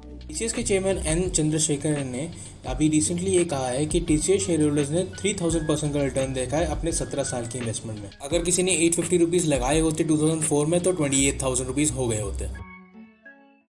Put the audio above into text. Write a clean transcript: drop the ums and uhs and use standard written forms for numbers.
TCS के chairman N Chandrasekaran ने अभी रिसेंटली ये कहा है कि टीसीएस शेयर होल्डर्स ने 3000% का रिटर्न देखा है अपने 17 साल की इन्वेस्टमेंट में। अगर किसी ने 850 रुपीज़ लगाए होते 2004 में तो 28,000 रुपीज़ हो गए होते।